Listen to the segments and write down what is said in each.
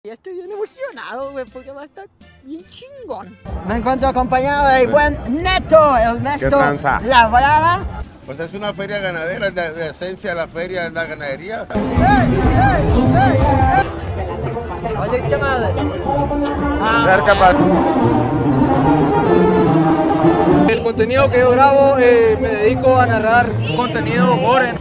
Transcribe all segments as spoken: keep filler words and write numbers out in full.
Ya estoy bien emocionado, güey, porque va a estar bien chingón. Me encuentro acompañado del buen Neto, el Neto ¿Qué tranza? Labrada. Pues es una feria ganadera, de, de esencia la feria es la ganadería. ¿Oíste, madre? Cerca para... El contenido que yo grabo, eh, me dedico a narrar contenido gore.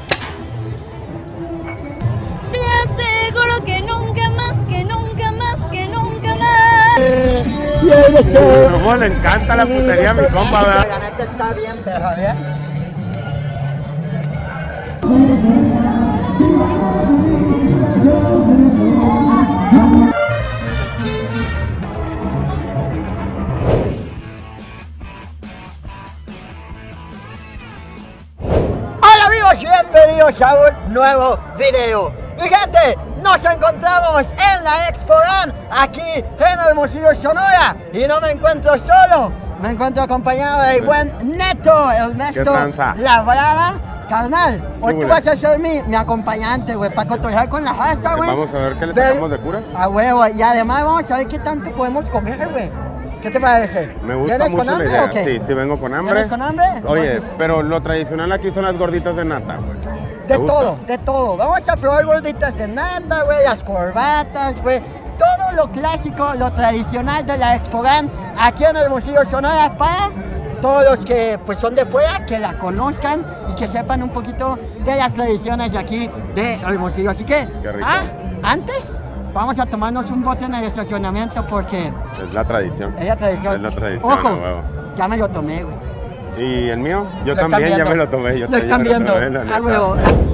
Te aseguro que nunca más, que nunca más, que nunca más. ¿Cómo le encanta la putería a mi compa, verdad? La neta está bien, pero ¿eh? Hola amigos, bienvenidos a un nuevo video. Mi gente, nos encontramos en la Expo Gran, aquí en Hermosillo, Sonora. Y no me encuentro solo, me encuentro acompañado del buen Neto, el Neto tranza? Labrada. Carnal, hoy tú Hule. vas a ser mi, mi acompañante, güey, para cotorrear con la raza, güey. Vamos a ver qué le Ve- sacamos de curas. A huevo, y además vamos a ver qué tanto podemos comer, güey. ¿Qué te parece? Me gusta ¿Vienes mucho con la hambre idea. o qué? Sí, sí vengo con hambre. ¿Vienes con hambre? Oye, Entonces, pero lo tradicional aquí son las gorditas de nata, güey. ¿Te de gusta? todo, de todo. Vamos a probar gorditas de nata, güey, las corbatas, güey. Todo lo clásico, lo tradicional de la Expo Gran, aquí en Hermosillo, Sonora, para todos los que pues son de fuera, que la conozcan y que sepan un poquito de las tradiciones de aquí de Hermosillo. Así que, Qué rico. ah, antes vamos a tomarnos un bote en el estacionamiento porque Es la tradición. es la tradición. Es la tradición, Ojo, a huevo. ya me lo tomé, güey. ¿Y el mío? Yo Lo están también ya viendo. me lo tomé. Yo Lo también están me viendo. tomé, la Ah, neta. huevo.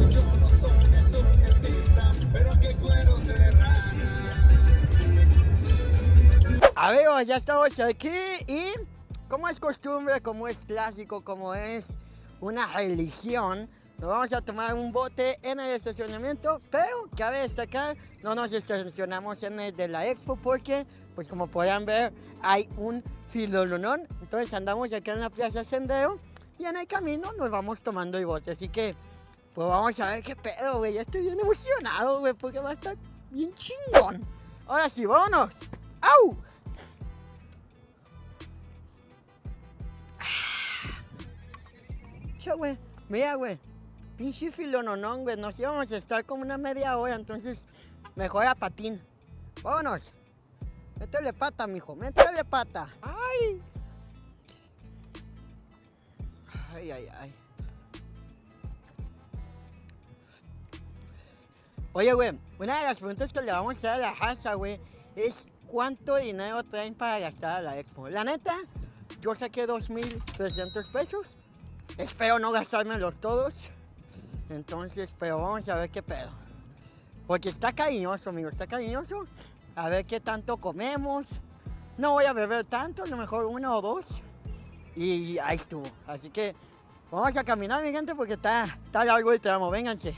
Amigos, ya estamos aquí y como es costumbre, como es clásico, como es una religión, nos vamos a tomar un bote en el estacionamiento, pero cabe destacar, no nos estacionamos en el de la Expo porque, pues como podrán ver, hay un filolonón, entonces andamos acá en la Plaza Sendero y en el camino nos vamos tomando el bote, así que, pues vamos a ver qué pedo, güey, ya estoy bien emocionado, güey, porque va a estar bien chingón. Ahora sí, vámonos. ¡Au! Che, güey, mira, güey, pinche filononón, güey, nos íbamos a estar como una media hora, entonces mejor a patín. Vámonos. Métele pata, mijo, métele pata. Ay. Ay, ay, ay. Oye, güey, una de las preguntas que le vamos a hacer a la raza, güey, es ¿cuánto dinero traen para gastar a la Expo? La neta, yo saqué dos mil trescientos pesos. Espero no gastármelos todos. Entonces, pero vamos a ver qué pedo. Porque está cariñoso, amigo, está cariñoso. A ver qué tanto comemos. No voy a beber tanto, a lo mejor uno o dos. Y ahí estuvo. Así que vamos a caminar, mi gente, porque está, está largo el tramo. Vénganse.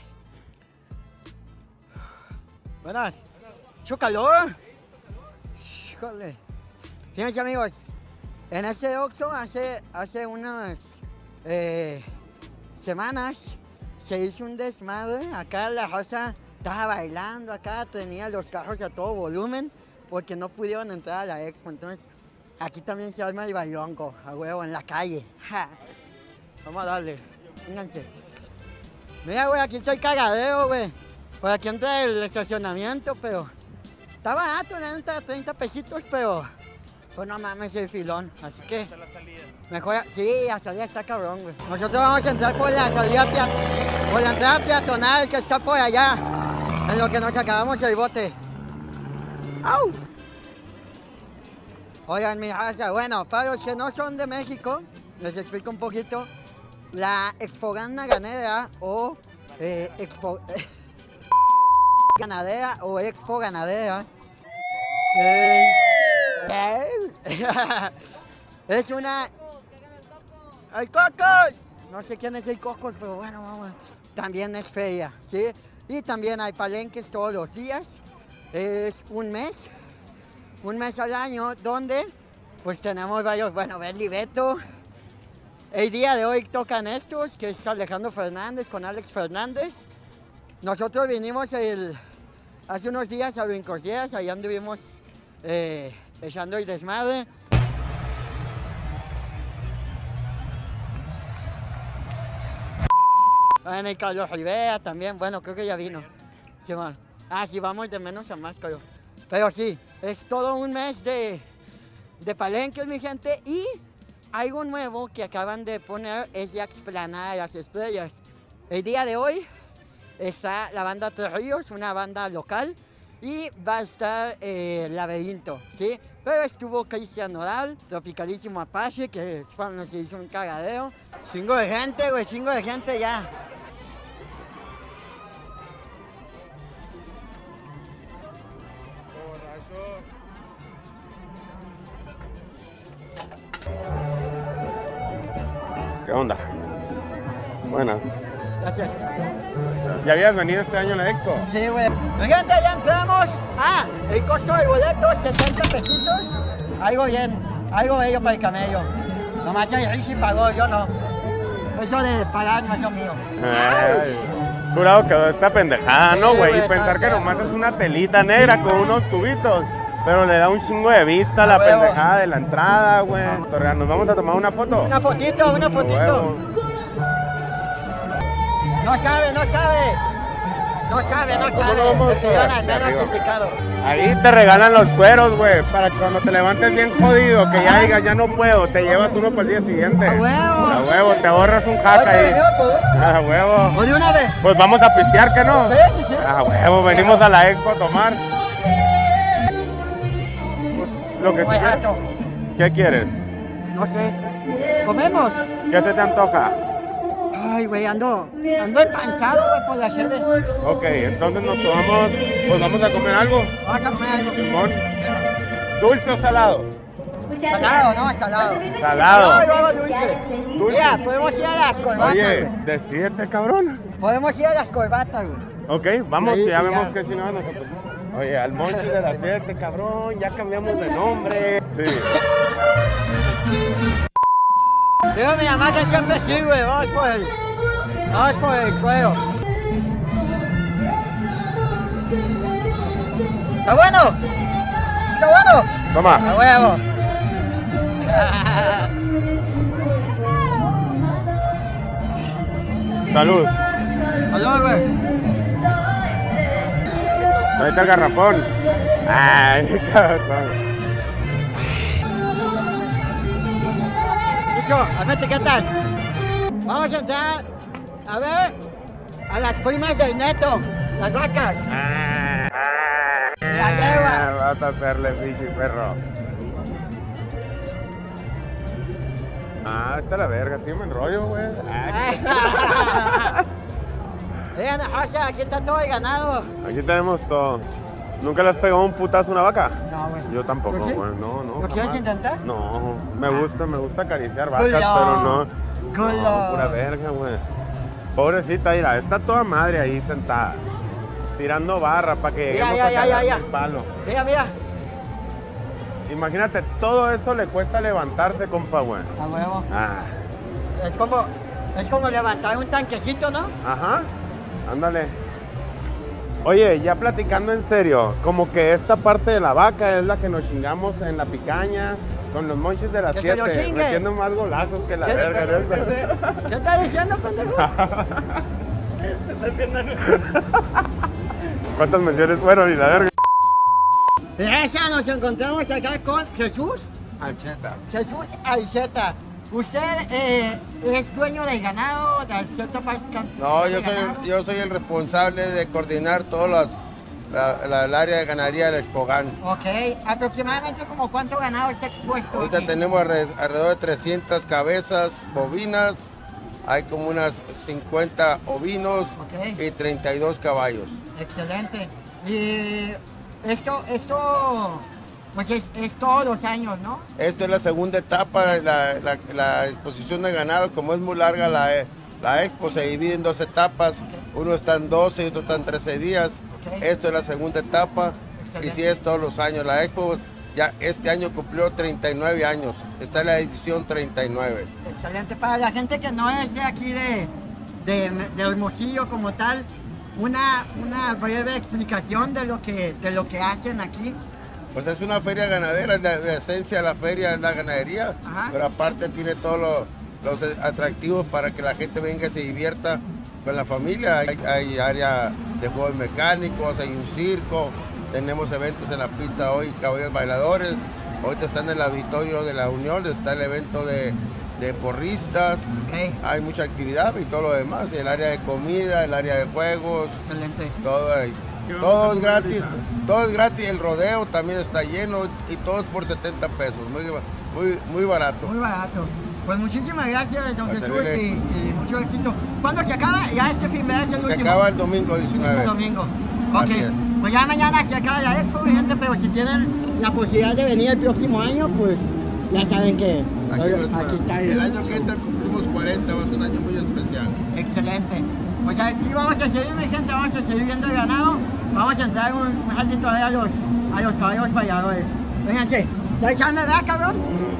Buenas. ¿Mucho calor? Híjole. Fíjense, amigos. En este Oxxo hace, hace unas eh, semanas se hizo un desmadre. Acá la raza estaba bailando, acá tenía los carros a todo volumen porque no pudieron entrar a la Expo. Entonces aquí también se arma el bailongo, a huevo, en la calle. Ja. Vamos a darle, vénganse. Mira, güey, aquí está el cagadero, güey. Por aquí entra el estacionamiento, pero está barato, la neta, treinta pesitos, pero pues no mames el filón, así que mejor, sí, la salida está cabrón, güey. Nosotros vamos a entrar por la salida, pea- por la entrada peatonal que está por allá, en lo que nos acabamos el bote. ¡Au! Oigan, mi raza, bueno, para los que no son de México, les explico un poquito. La Expo Gran Ganadera o eh, Expo... Ganadera o Expo Ganadera eh, eh, es una... ¡El Cocos! No sé quién es el Cocos, pero bueno, vamos. También es feria, ¿sí? Y también hay palenques todos los días. Es un mes, un mes al año, donde pues tenemos varios, bueno, Berly Beto. El día de hoy tocan estos, que es Alejandro Fernández con Alex Fernández. Nosotros vinimos el, hace unos días a Brincos, allá anduvimos eh, echando el desmadre. En el Carlos Rivera también, bueno, creo que ya vino. Sí, bueno. Ah, sí, vamos de menos a más, creo. Pero sí, es todo un mes de, de palenques, mi gente. Y algo nuevo que acaban de poner es la explanada de las estrellas. El día de hoy está la banda Tres Ríos, una banda local. Y va a estar eh, Laberinto, ¿sí? Pero estuvo Cristian Nodal, Tropicalísimo Apache, que fueron los que hizo un cagadero. Chingo de gente, güey, chingo de gente ya. ¿Qué onda? Buenas. Gracias. ¿Ya habías venido este año a la expo? Sí, güey. Gente, ya entramos. Ah, el costo del boleto, setenta pesitos. Algo bien, algo bello para el camello. Nomás el Richie pagó, yo no. Eso de pagar no es lo mío. Ay, curado quedó esta pendejada, ¿no, Sí, güey? güey, Y pensar está que feo. nomás es una telita negra con unos tubitos. Pero le da un chingo de vista a la A huevo. pendejada de la entrada, güey. Nos vamos a tomar una foto. Una fotito, una A fotito. huevo. No sabe, no sabe. No sabe, no ¿Cómo sabe. no vamos El a señor ver? al menos Arriba. explicado. Ahí te regalan los cueros, güey, para que cuando te levantes bien jodido, que ya digas, ya no puedo, te llevas uno para el día siguiente. ¡A huevo! A huevo, te ahorras un hack Ahorita ahí. venimos por uno. A huevo. ¿O de una vez? Pues vamos a pistear, ¿que no? Sí, sí, sí. A huevo, venimos a la expo a tomar. Pues, lo que tú Muy quieras. jato. ¿Qué quieres? No sé. ¿Comemos? ¿Qué se te antoja? Ay, güey, ando, ando empanzado, güey, por la cheve. Ok, entonces nos tomamos, pues vamos a comer algo. Vamos a comer algo. Simón. ¿Dulce o salado? Salado, ¿no? Salado. Salado. No, luego dulce. Dulce. Mira, podemos ir a las corbatas, Oye, güey. decídete, cabrón. Podemos ir a las corbatas, güey. Ok, vamos, Sí, y ya sí, vemos ya. qué chingados nosotros. Oye, al Monchi de las siete, cabrón, ya cambiamos de nombre. Sí. Digo mi mamá que siempre sí, güey, vamos por el, vamos por el cuero. ¿Está bueno? ¿Está bueno? Toma. A huevo. Salud. Salud, güey. Ahí está el garrafón. Ay, cabrón. Dicho, a ver, ¿qué tal? Vamos a entrar, a ver, a las primas del Neto, las vacas. La yegua. Vas a hacerle bicho, perro. Ah, está la verga, sí me enrollo, güey. Vean, José, aquí está todo el ganado. Aquí tenemos todo. ¿Nunca le has pegado un putazo a una vaca? No, güey. Yo tampoco, ¿Tú sí? güey. No, no. ¿Lo quieres jamás. intentar? No, me gusta, me gusta acariciar vacas, Culo. pero no. Culo. No, pura verga, güey. Pobrecita, mira, está toda madre ahí sentada. Tirando barra para que Mira, lleguemos ya, a ya, calarle ya, el ya. palo. Mira, mira. Imagínate, todo eso le cuesta levantarse, compa, güey. A huevo. Ah, Es como, es como levantar un tanquecito, ¿no? ajá, ándale. Oye, ya platicando en serio, como que esta parte de la vaca es la que nos chingamos en la picaña, con los monchis de las Que se lo siete, chingue. metiendo más golazos que la ¿Qué? verga. ¿no? ¿Qué estás diciendo, pendejo? ¿Cuántas menciones fueron y la verga? Esa, nos encontramos acá con Jesús. Ancheta. Jesús Alceta. ¿Usted eh, es dueño del ganado, de Alceta Pascal? No, yo soy, yo soy el responsable de coordinar todas las, la, la- el área de ganadería del Expogan. Ok, aproximadamente como cuánto ganado está expuesto. Ahorita aquí? tenemos alre- alrededor de trescientas cabezas bovinas, hay como unas cincuenta ovinos Ok. y treinta y dos caballos. Excelente. Y esto, esto, pues es, es todos los años, ¿no? Esta es la segunda etapa, la, la- la exposición de ganado, como es muy larga la, la expo, se divide en dos etapas, uno está en doce y otro está en trece días. Ok. Esto es la segunda etapa y Excelente. sí es todos los años. La expo ya este año cumplió treinta y nueve años, está en la edición treinta y nueve. Excelente. Para la gente que no es de aquí de, de, de Hermosillo como tal, una, una breve explicación de lo que, de lo que hacen aquí. Pues es una feria ganadera, la, la esencia de la feria es la ganadería, Ajá. pero aparte tiene todos los, los atractivos para que la gente venga y se divierta con la familia. Hay, hay área de juegos mecánicos, hay un circo, tenemos eventos en la pista hoy, caballos bailadores. Ahorita está en el auditorio de la Unión, está el evento de, de porristas, Okay. hay mucha actividad y todo lo demás, el área de comida, el área de juegos, Excelente. todo ahí. Todo es gratis, todo es gratis, el rodeo también está lleno y todo es por setenta pesos, muy, muy, muy barato. Muy barato. Pues muchísimas gracias, don A Jesús, servirle. y, y mucho éxito. ¿Cuándo se acaba? Ya este fin de semana es el Se último. acaba el domingo diecinueve. Este domingo. Ok. Así es. Pues ya mañana se acaba la expo, mi gente, pero si tienen la posibilidad de venir el próximo año, pues ya saben que Aquí, nos aquí está. el año que entra cumplimos cuarenta, va a ser un año muy especial. Excelente. Pues aquí vamos a seguir, mi gente, vamos a seguir viendo el ganado. Vamos a entrar un, un ratito ahí a los, a los caballos bailadores. Fíjense, ¿ya se anda, verdad, cabrón?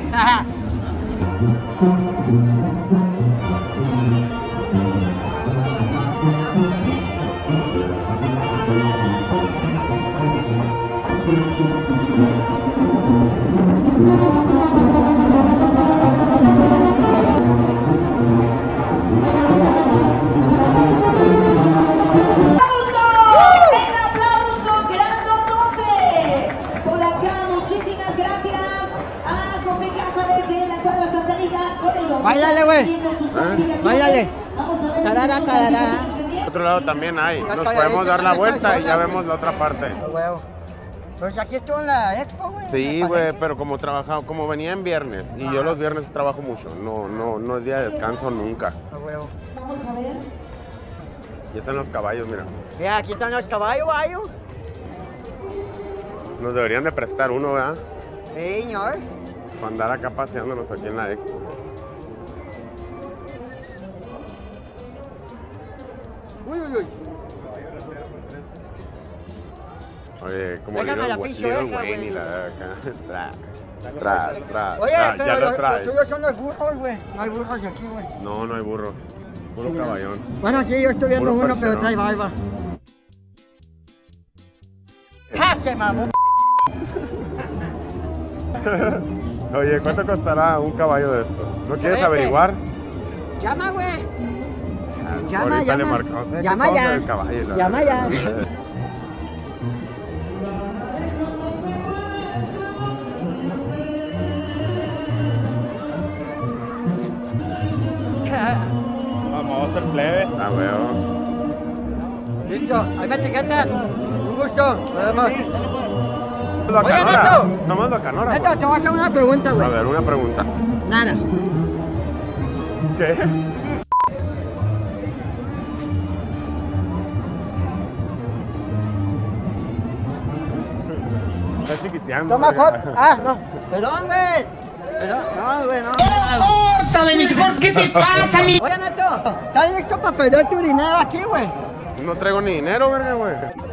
¡El aplauso grandote! Por acá, muchísimas gracias a José Casa desde la cuadra Santa Rita con el dos. Báilale, güey. Viendo sus ¿Eh? notificaciones. Báilale. Vamos a ver. Tarara, si tarara. tenemos pendientes. Otro lado también hay. Nos está, podemos ya dar la está, vuelta ya y ya está. vemos la otra parte. A huevo. Pues aquí estuvo en la expo, güey. Sí, Me güey, parece. pero como trabajaba, como venía en viernes y yo los viernes trabajo mucho, no, no, no es día de descanso nunca. A huevo. Vamos a ver. Ya están los caballos, mira. Mira, aquí están los caballos, bayo. Nos deberían de prestar uno, ¿verdad? Sí, señor. Para andar acá paseándonos aquí en la expo. Uy, uy, uy. Oye, como Déjame Little, la Wa- pinche Little oreja, Wayne y güey. la de acá. Tra, tra, tra, Oye, tra, pero ya los, lo los traes. tuyos son los burros, güey. No hay burros aquí, güey. No, no hay burro. Puro caballón. Bueno, sí, yo estoy viendo Puro uno, pero parcerón. trae barba. ¡Ja, se mamó! Oye, ¿cuánto costará un caballo de estos? ¿No quieres Oye, averiguar? Llama, güey. Ah, Llama, ahorita le llama. marcamos. ¿Sabes qué? Llama Vamos a ya. ver el caballo, la Llama verdad. ya. Vamos a hacer plebe. Ah, huevo. Listo, ahí me etiqueta. Un gusto. Nos vemos. Lo Oye, Canora. Neto. Nomás lo Canora, Neto, güey. te voy a hacer una pregunta, A güey. ver, una pregunta. Nada. ¿Qué? Está chiquiteando. Toma güey. foto. Ah, no. Perdón, güey. Perdón. No, güey, no. ¿Qué te pasa, mi? Oye, Neto, ¿estás listo para perder tu dinero aquí, güey? No traigo ni dinero, verga, güey.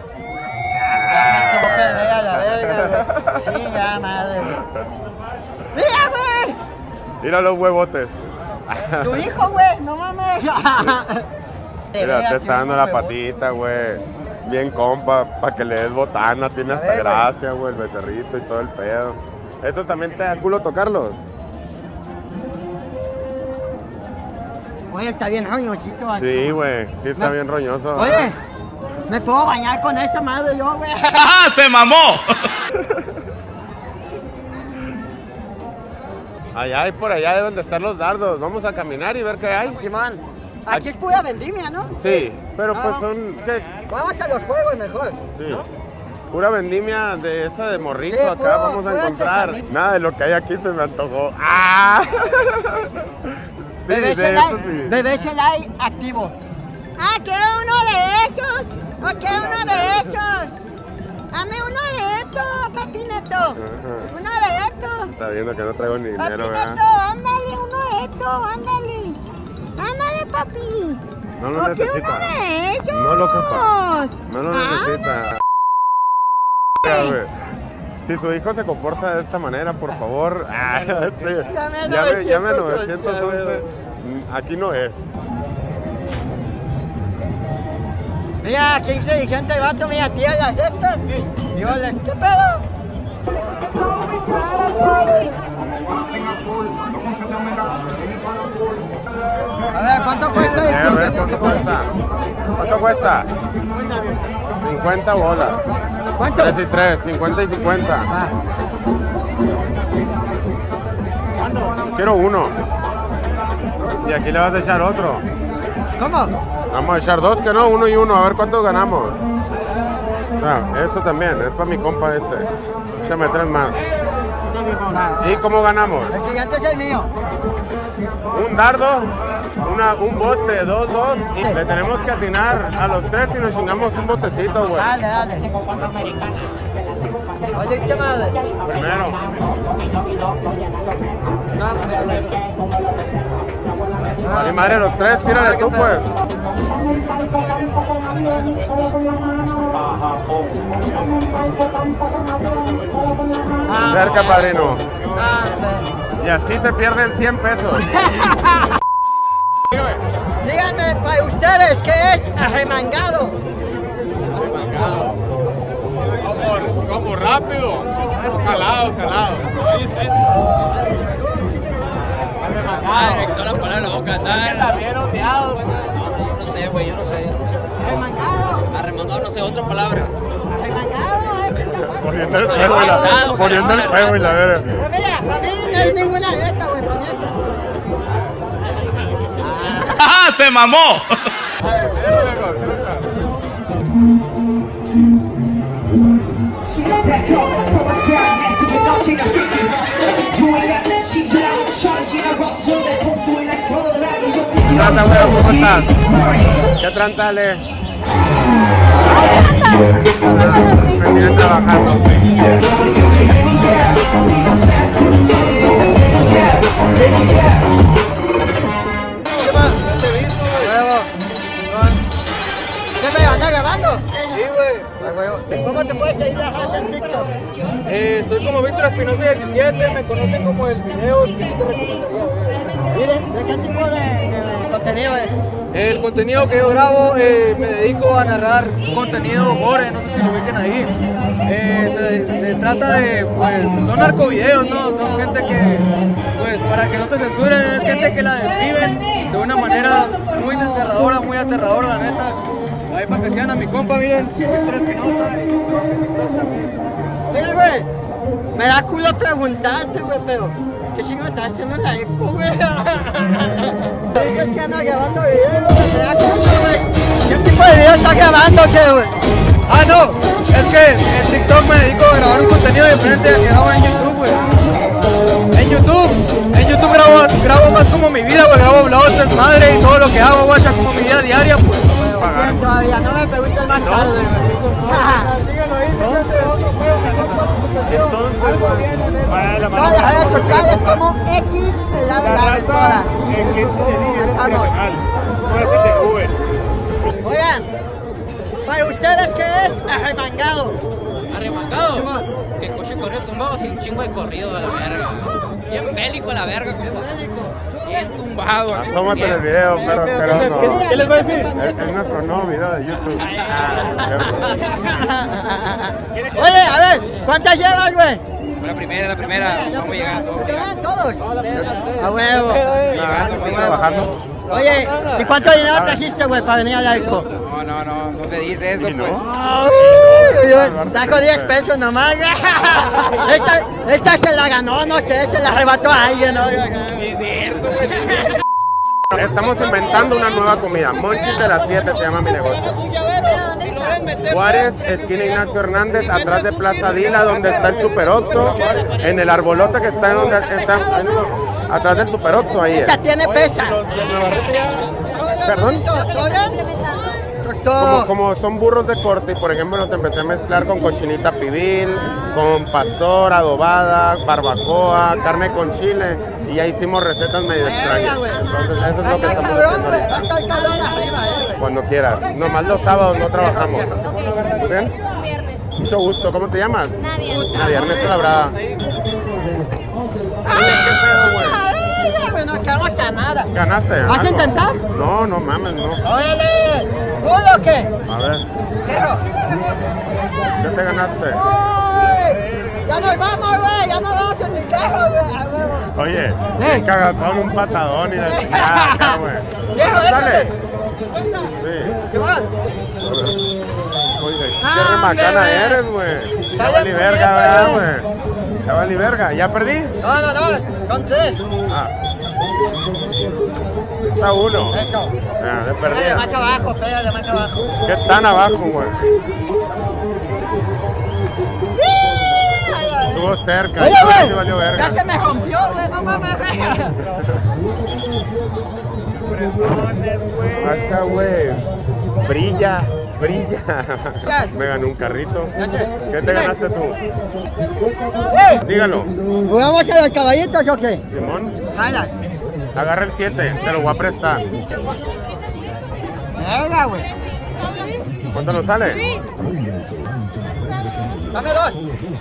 Ya me topé, a la verga, güey. Sí, ya, madre, güey. ¡Mira, güey! Mira los huevotes. Tu hijo, güey, no mames. Mira, te está dando la patita, güey. Bien compa, para que le des botana, tiene A hasta ver, güey. gracia, güey, el becerrito y todo el pedo. ¿Esto también te da culo tocarlos? Oye, está bien roñosito. así. Sí, güey, sí está No. bien roñoso. Oye, ¿me puedo bañar con esa madre yo, güey? ¡Ah, se mamó! Allá y por allá deben de estar los dardos. Vamos a caminar y ver qué hay. Simón, aquí es pura vendimia, ¿no? Sí, pero No. pues son, ¿qué? Vamos a los juegos mejor. Sí. Pura vendimia de esa de morrito Sí, acá puro- vamos a puro encontrar. artesanito. Nada de lo que hay aquí se me antojó. ¡Ah! Sí, Bebé de Shelai, eso sí. Bebé Shelai activo. Ah, quiero uno de esos. O quiero uno de esos. Dame uno de estos, papi Neto. Ajá. Uno de estos. Está viendo que no traigo ni Papi dinero, Neto, ¿verdad? ándale, uno de estos, ándale. Ándale, papi. No lo ¿Por qué necesita. uno de esos? No lo ocupa. No lo Ah, necesita. Mira, güey, si su hijo se comporta de esta manera, por favor. Ah, sí. Llame Llame, llame a novecientos once, novecientos once. Mm, Aquí no es. Mira, qué inteligente el vato, mira, tira las estas. Y yo les, ¿qué pedo? A ver, ¿cuánto cuesta A esto? ver, ¿cuánto cuesta? ¿Cuánto cuesta? cincuenta bolas. ¿Cuánto? tres y tres, cincuenta y cincuenta. Ah, Quiero uno. Y aquí le vas a echar otro. ¿cómo? Vamos a echar dos, que no, uno y uno, a ver cuántos ganamos. Ah, esto también, es para mi compa este. Échame tres más. ¿Y cómo ganamos? El gigante es el mío. Un dardo, una, un bote, dos, dos, y le tenemos que atinar a los tres y nos chingamos un botecito, güey. Dale, dale. Oye, ¿qué madre? Primero. No, Mi madre, los tres, tírale tú, pues. Ah, Cerca, padrino. ah, Y así se pierden cien pesos. díganme para ustedes qué es arremangado. Como, como rápido. Jalados, jalados. Ay, toda la palabra en la boca. También ondeado. No, no sé, güey, yo no sé. Arremangado. Arremangado, no sé, otra palabra. Arremangado es esta, güey. Poniendo el fuego y la, poniendo el fuego y la verga. Pero mira, para mí no hay ninguna de estas, güey, para mí esta. ¡Ah, se mamó! Trata, güey, ¿cómo estás? ¿Qué trantale? Me vienen trabajando. Huevo, chingón. ¿Qué me anda grabando? Sí, güey. Ay, huevo. ¿Cómo te puedes seguir la raza en TikTok? Eh, soy como Víctor Espinosa diecisiete, me conocen como el video que yo te recomendaría ver. Miren, ¿de qué tipo de, de contenido es? El contenido que yo grabo, eh, me dedico a narrar contenido gore, no sé si lo ubiquen ahí. Eh, se, se trata de, pues, son narcovideos, ¿no? Son gente que, pues, para que no te censuren, es gente que la desviven de una manera muy desgarradora, muy aterradora, la neta. Ahí para que sigan a mi compa, miren, Víctor Espinosa. Mira, güey, me da culo preguntarte, güey, pero ¿qué chingo estás haciendo en la expo, güey? Dices que anda grabando videos, me da culo, güey. ¿Qué tipo de video estás grabando, qué, güey? Ah, no, es que en TikTok me dedico a grabar un contenido diferente al que grabo en YouTube, güey. En YouTube, en YouTube grabo, grabo más como mi vida, güey, grabo vlogs, desmadre y todo lo que hago, guacha, como mi vida diaria, pues. Bien, todavía no me preguntes más tarde, güey. Síguelo ahí, fíjate, otro juego, Todas las redes sociales como X la verdad. Oigan, para ustedes, ¿qué es arremangado? Arremangado. Que coche corrió tumbado así un chingo de corrido a la verga. Bien bélico a la verga, compa. Bien tumbado. Asómate en el video, pero, pero no. ¿Qué les va a decir? Es, es nuestro nuevo video de YouTube. Oye, a ver, ¿cuántas llevas, güey? La primera, la primera. Vamos llegando. ¿Llevan todos? A huevo. Ah, estoy trabajando. Oye, ¿y cuánto dinero trajiste, güey, para venir a la expo? No, no, no, no se dice eso, ¿Y no? Uy, uy, trajo diez pesos nomás. Esta, esta se la ganó, no sé, se la arrebató a alguien, ¿no? Es cierto, güey. Estamos inventando una nueva comida. Monchis de las siete se llama mi negocio. Juárez, esquina Ignacio Hernández, atrás de Plaza Dila, donde está el Super Oxxo, en el arbolote que está, en donde está en- atrás del Super Oxxo, ahí es. Esta tiene pesa. ¿Perdón? ¿Todo bien? Como, Todo. como son burros de corte, y por ejemplo los empecé a mezclar con cochinita pibil, con pastor, adobada, barbacoa, carne con chile, y ya hicimos recetas medio extrañas. Entonces eso es lo que estamos haciendo ahorita. Cuando quieras. Nomás los sábados no trabajamos. ¿Bien? Mucho gusto. ¿Cómo te llamas? Nadia. Nadia Ernesto Labrada. Oye, ¿qué pedo, güey? Bueno, no quedamos a nada. ¿Ganaste? ¿Vas a algo? intentar? No, no mames, no. Óyele, ¿Seguro o qué? A ver, Fierro. ¿qué te ganaste? ¡Ay! Ya nos vamos, güey. Ya nos vamos en mi carro, güey. A huevo. Oye, ¿Eh? un cagatón, un patadón y la chingada acá, güey. Fierro, Dale. échale. Sí. ¿Qué más? Oye, qué Ah, remacana hombre. eres, güey. Está Ya valí bien, verga, está ¿verdad, bien. güey? Ya valí verga. ¿Ya perdí? No, no, no. Son tres. Ah. Está uno. Eso. Ah, de Pégale perdida. más abajo, pégale más abajo. ¿Qué tan abajo, güey? Estuvo cerca. Oye, yo güey. sí valió verga. Ya se me rompió, güey. No mames, güey. Pasa, güey. Brilla, brilla. Ya. Me ganó un carrito. Ya sé. ¿Qué te Dime. ganaste tú? ¡Eh! Dígalo. ¿Jugamos a los caballitos o qué? Simón, Jalas. agarra el siete, te lo voy a prestar. Venga, güey. ¿Cuánto nos sale? Dame dos.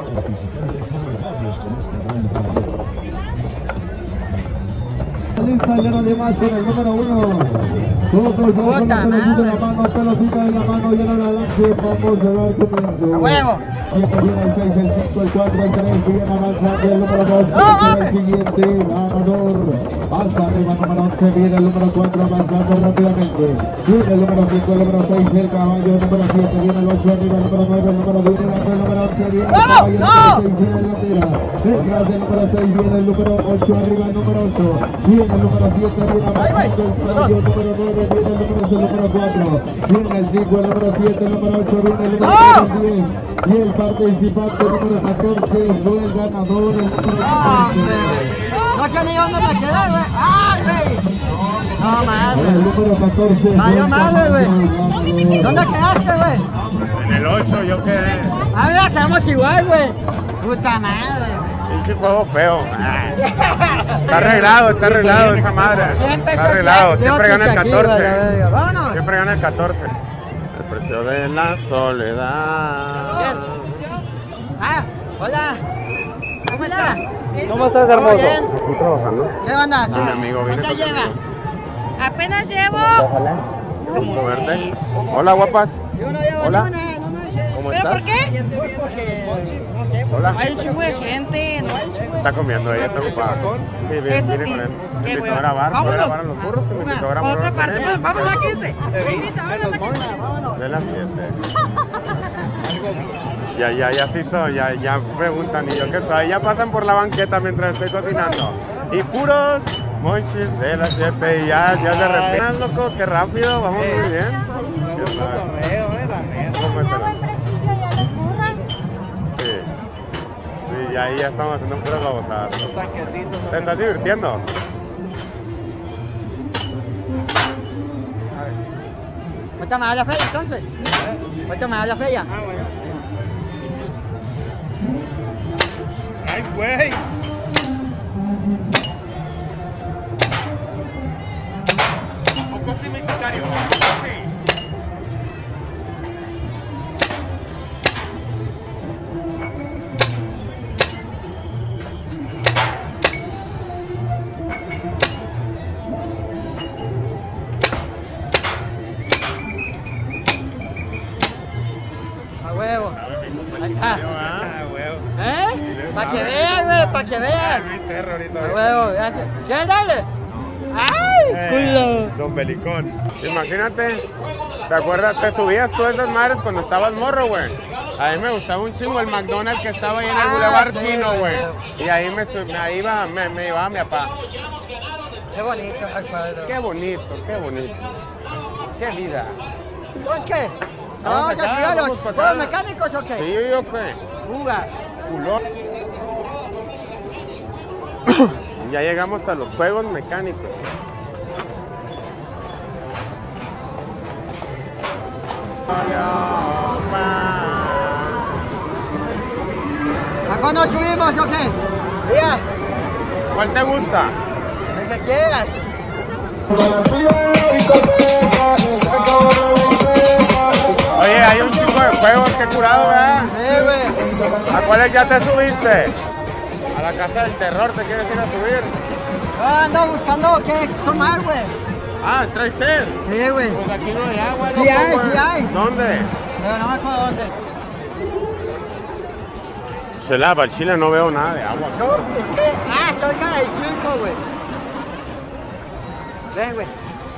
Lista llena de más con el número uno. Todos los con la pelotita en la mano, pelotita en la mano, llena la lance. Vamos a dar comienzo. A huevo. Siete viene el seis, el cinco, el cuatro, el tres, viene avanzando el número dos. ¡No, El siguiente ganador. Hasta arriba, número once, viene el número cuatro avanzando rápidamente. Viene el número cinco, el número seis, el caballo, el número siete, viene el ocho arriba, el número nueve, el número diez, el número once, viene el caballo, el número seis, viene la tira. Detrás del número seis, viene el número ocho arriba, el número ocho. Viene el número siete, viene avanzando el caballo, el número nueve, viene el número seis, el número cuatro. Viene el cinco, el número siete, el número ocho, viene el número diez. Y el participante número catorce fue el ganador, el número catorce. No sé ni dónde me quedé, güey. ¡Ay, güey! No, El madre. número catorce. Valió madre, güey. ¿Dónde quedaste, güey? En el ocho yo quedé. Ah, mira, quedamos igual, güey. Puta madre. Pinche juego feo. Ah. Está arreglado, está arreglado esa madre. Siempre Está arreglado, yo siempre gana el aquí, catorce. güey, la verga. Vámonos. Siempre gana el catorce. El precio de la soledad. Ah, hola. ¿Cómo estás? ¿Cómo estás, ¿Todo hermoso? bien? Estoy trabajando. ¿Qué onda? Ah, mi amigo viene ¿Cuánto con lleva? Apenas llevo. Gusto verte. Hola, guapas. Yo no llevo Hola. ni una, no me sé. ¿Cómo ¿Pero estás? por qué? Porque, no sé, Hola. Hay un chingo de gente, no hay un chingo de- Está comiendo ella, está ocupada. Sí, bien, Eso viene sí. con él. Me Qué invitó hueva. a grabar, voy a Vámonos. grabar a los burros, que me invitó a grabar. Otra con parte, él. vamos a la quince. Me invita, vamos a la quince. vámonos. De las siete. Ya, ya, ya se hizo, ya, ya preguntan, y yo qué soy, ya pasan por la banqueta mientras estoy cocinando. Y puros monchis de las siete, y ya, ya de repente, loco, qué rápido, vamos muy bien. Ya sabes. ¿Cómo estás? Sí. Sí, ya ahí ya estamos haciendo puras babosadas. ¿Te estás divirtiendo? ¿Cuánto me da la feria entonces? ¿Cuánto me da la feria? ¡Ay, güey! ¿A poco sí me sicario? Sí. A huevo. Acá. Ah, huevo. ¿Eh? Para que vean, güey, para que vean. Luis Cerro ahorita. A huevo, gracias. ¿Quieres darle? ¡Ay, Eh, Don Belicón. Imagínate, ¿te acuerdas? Te subías tú a esas madres cuando estabas morro, güey. A mí me gustaba un chingo el McDonald's que estaba ahí en el Ah, Boulevard sí, Chino, güey. güey. Y ahí me, sub- me, ahí iba, me, me llevaba mi papá. Qué bonito, recuerdo. Qué bonito, qué bonito. Qué vida. ¿Por qué? Vamos No, acá, ya fui a los vamos para acá. juegos mecánicos o qué? Sí, yo qué. Juga. Culón. Ya llegamos a los juegos mecánicos. ¿A cuándo subimos o qué? Mira, ¿Cuál te gusta? el que quieras. Oye, hay un chico de juegos que curado, ¿verdad? Sí, güey. ¿A cuáles ya te subiste? A la casa del terror te quieres ir a subir. No, ando buscando qué tomar, güey. Ah, ¿trae sed? Sí, güey. Pues aquí no hay agua. Sí hay, sí hay. ¿Dónde? Pero no me acuerdo dónde. Chelapa, al chile no veo nada de agua. No, es que... Ah, estoy cada circo, güey. Ven, güey.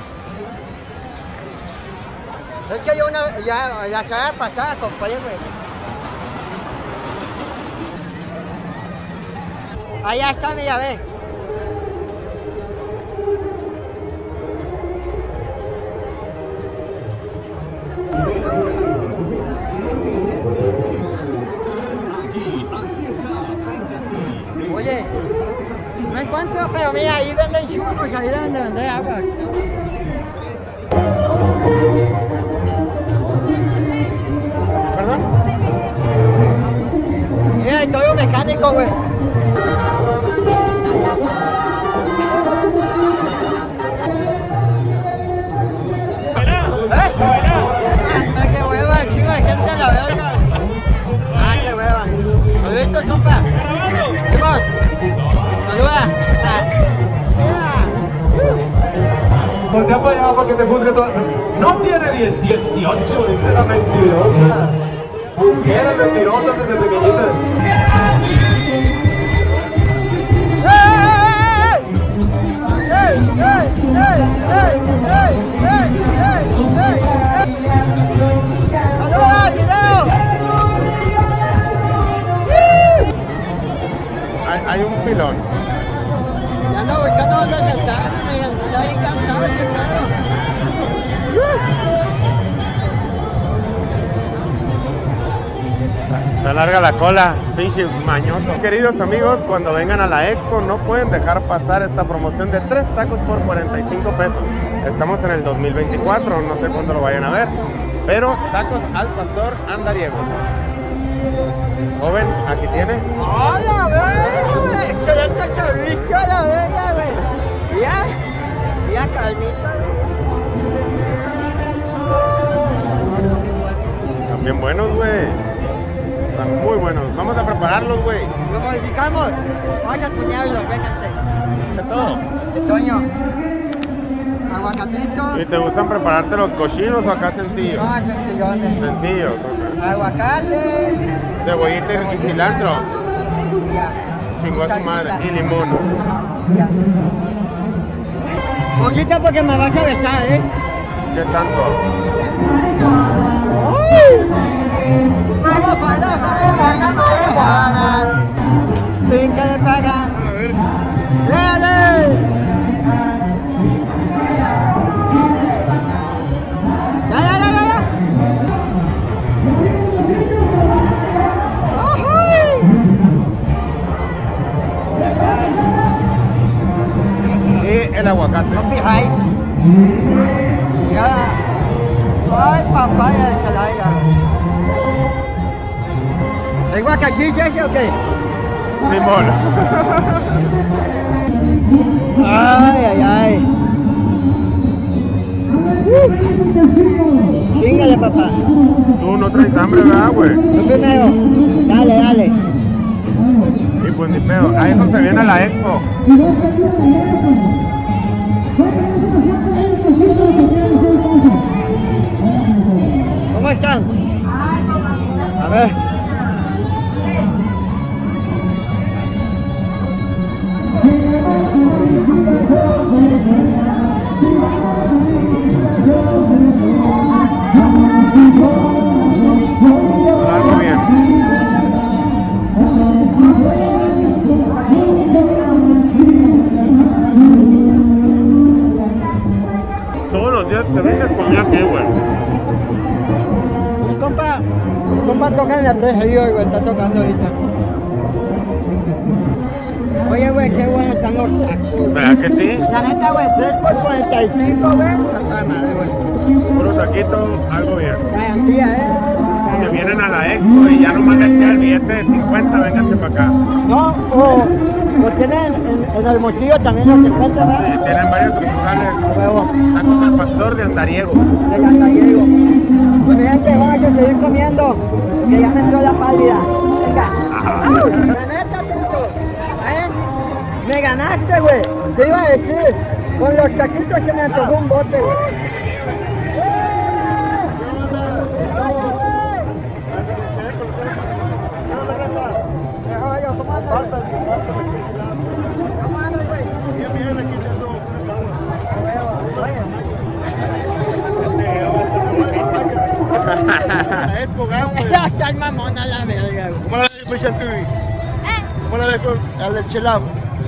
Es que yo una... Ya, la semana pasada compré, güey. Allá está, mira, ve. Oye, no encuentro, pero mira, ahí venden churros, ahí deben de vender agua. ¿Perdón? Mira, el toyo mecánico, güey. ¿Eh? Ah, qué hueva, chico, hay gente a la verga. Ah, qué hueva. ¿Lo has visto, compa? Chicos, saluda. Voltea para allá para que te juzgue todo. No tiene dieciocho, dice la mentirosa. Mujeres mentirosas desde pequeñitas. Hay, hay un filón. Ya no, buscando dónde sentarme, está bien cansado este carro. Se alarga la cola, pinche mañoso. Queridos amigos, cuando vengan a la expo no pueden dejar pasar esta promoción de tres tacos por cuarenta y cinco pesos. Estamos en el dos mil veinticuatro, no sé cuándo lo vayan a ver, pero tacos al pastor andariego. Joven, aquí tiene. ¡Hola, güey! ¡Excelente servicio a la verga, güey! Ya, ya, carnita. Están bien buenos, güey. Están muy buenos. Vamos a prepararlos, güey. Lo modificamos. Vamos a tunearlos, vénganse. ¿Qué todo? De Toño. Aguacatito. ¿Y te gustan prepararte los cochinos o acá sencillos? No, sencillones. Sencillos. Aguacate. Cebollita y cilantro. Ya. Chingó a su madre. Y limón. Ya. Poquito porque me vas a besar, ¿eh? ¿Qué tanto? ¡Uy! ¡Vamos para la marihuana! ¡Pinca de paga! ¡Dale! ¡Ya, ya, ya, ya, ya! Y el aguacate. No fijáis. Ya. Ay, papaya de salada. ¿El guacachillo ese o qué? Simón. Ay, ay, ay. Uh. Chíngale, papá. Tú no traes hambre, ¿verdad, güey? Tú primero. Dale, dale. Y pues ni pedo. A eso se viene a la expo. ¿Cómo están? A ver. Ah, muy bien. Todos los días te vengas comida aquí, güey. Mi compa, mi compa toca en la tres ríos, güey, está tocando ahorita. Oye, güey, qué bueno están los tacos. ¿Verdad que sí? La neta, güey, tres por cuarenta y cinco, güey, está madre, güey. Puro taquito, algo bien. Garantía, ¿eh? Si vienen a la expo y ya nomás les queda el billete de cincuenta, vénganse para acá. No, o lo tienen en, en el bolsillo también los cincuenta, ¿verdad? Sí, tienen varios sucursales. Huevo. Tacos al pastor de andariego. De Cantallego. Pues mi gente, vamos a seguir comiendo, que ya me entró la pálida. Venga. La neta, Tito, ¿eh? Me ganaste, güey. Te iba a decir. Con los taquitos se me antojó un bote, güey. Ya está mamona la verga. ¿Cómo la ves, Michelle Pibi? ¿Cómo la ves con el chelado?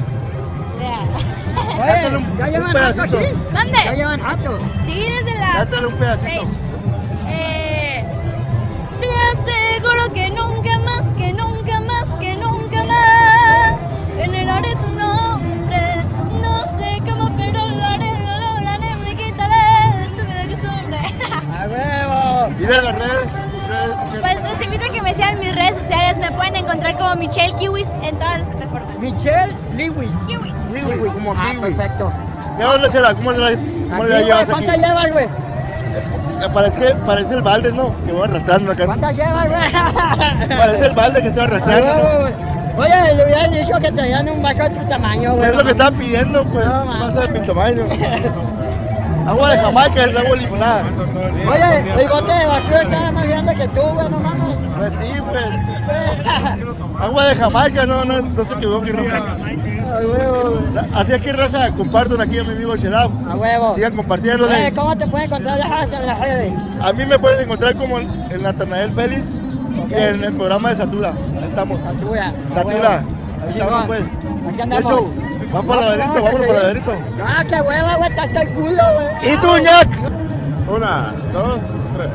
Oye, ¿ya llevan rato aquí? ¿Dónde? ¿Ya llevan rato? Sí, desde las Dátale un pedacito. seis. Eh, te aseguro que nunca más, que nunca más, que nunca más veneraré tu nombre. No sé cómo, pero lo haré, lo lograré, me quitaré de estúpida costumbre. ¡A huevo! ¿Y de las redes? Pues los invito a que me sigan en mis redes sociales. Me pueden encontrar como Michelle Kiwis en todas las plataformas. Michelle Lewis. Kiwis. Kiwi, como Ah, Kiwi. perfecto. ¿De dónde será? ¿Cómo la, cómo la Aquí, llevas güey, aquí? ¿cuántas llevas, güey? Eh, Parece, parece el balde, ¿no? Que voy arrastrando acá. ¿Cuántas llevas, güey? Parece el balde que estoy A arrastrando. huevo, ¿no? güey. Oye, le hubieran dicho que te dieran un vaso de tu tamaño, güey. Es lo que están pidiendo, pues. No, Más de mi tamaño. Agua de Jamaica es agua limonada. Oye, el bote de basura estaba más grande que tú, güey, no mames. Pues sí, pues. Agua de Jamaica, no, no, no se equivoque, Rafa. A huevo. Así es que, raza, compartan aquí a mi amigo Chelao. A huevo. Sigan compartiendo. Oye, ¿cómo te pueden encontrar en las redes? A mí me pueden encontrar como el Natanael Félix y en el programa de Satura. Ahí estamos. Satura. Satura. Ahí estamos, pues. Aquí andamos. Eso. Vamos para el laberinto, vamos para el laberinto. Ah, qué hueva, güey, está hasta el culo, güey. ¿Y tú, Ñac? Una, dos, tres.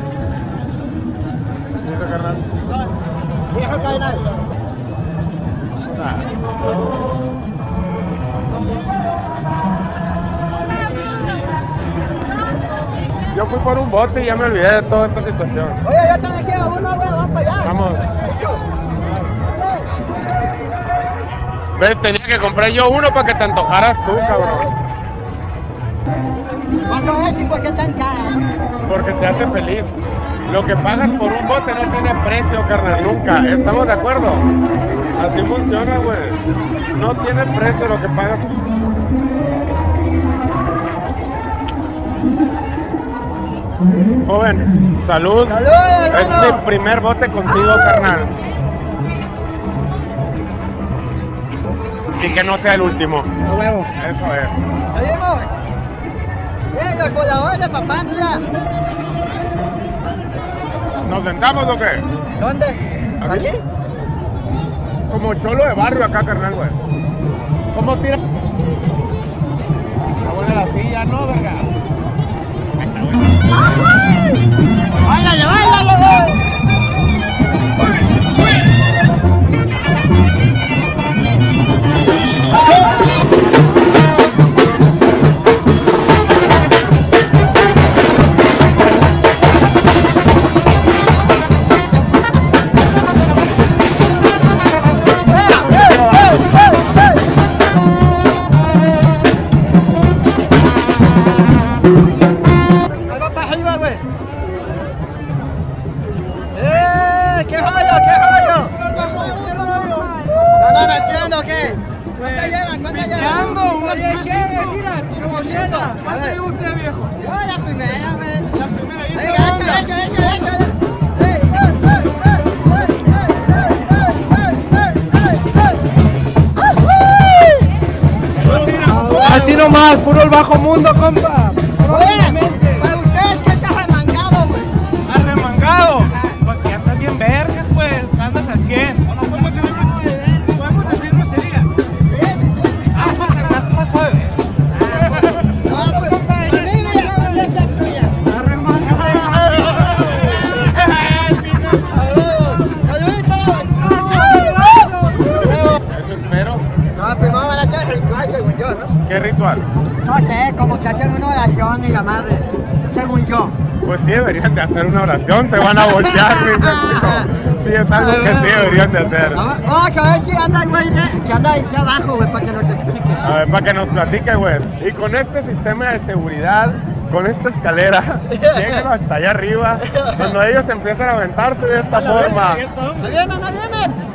¿Listo, carnal? Viejo carnal. Yo fui por un bote y ya me olvidé de toda esta situación. Oye, yo también quiero uno, güey, vamos para allá. Vamos. ¿Ves? Tenía que comprar yo uno para que te antojaras tú, cabrón. ¿Cuánto es y por qué tan caro? Porque te hace feliz. Lo que pagas por un bote no tiene precio, carnal, nunca. ¿Estamos de acuerdo? Así funciona, güey. No tiene precio lo que pagas. Joven, salud. ¡Salud, Es hermano! mi primer bote contigo, carnal. Y que no sea el último. A huevo. Eso es. Salimos. Bien, los coladores de Papantla. ¿Nos sentamos o qué? ¿Dónde? ¿Aquí? ¿Aquí? Como cholo de barrio acá, carnal, güey. ¿Cómo tira? Está buena la silla, ¿no, verga? ¡Báilale, báilale, güey! Algo para arriba, güey. ¡Eh! ¡Qué rollo, qué rollo! ¿Están haciendo qué? ¿Cuántas llevan? ¿Cuántas llevan? una como cena. ¿Cuánto lleva usted, viejo? Yo la primera, güey. La primera. Venga, échale, échale, échale, échale. ¡Ey, Así nomás, puro el bajo mundo, compa. Oye, para ustedes que estás remangado, güey. Arremangado. Pues que andas bien vergas, pues. Andas al cien. ¿O no podemos decir? ¿Podemos decir grosería? Sí, sí, sí. Ah, pues andar pasado de ver. No, pues, compa, a mí me llama la esa tuya. Eso espero. No, primero van a hacer ritual, según yo, ¿no? ¿Qué ritual? No sé, como que hacen una oración y la madre, según yo. Pues sí, deberían de hacer una oración, se van a voltear, mi amigo. Sí, es algo que sí deberían de hacer. Vamos a ver si anda el güey, de- que anda ahí abajo, güey, para que nos explique. A ver, para que nos platique, güey. Y con este sistema de seguridad, con esta escalera, lleguen hasta allá arriba, cuando ellos empiezan a aventarse de esta forma. ¡No viene, no viene!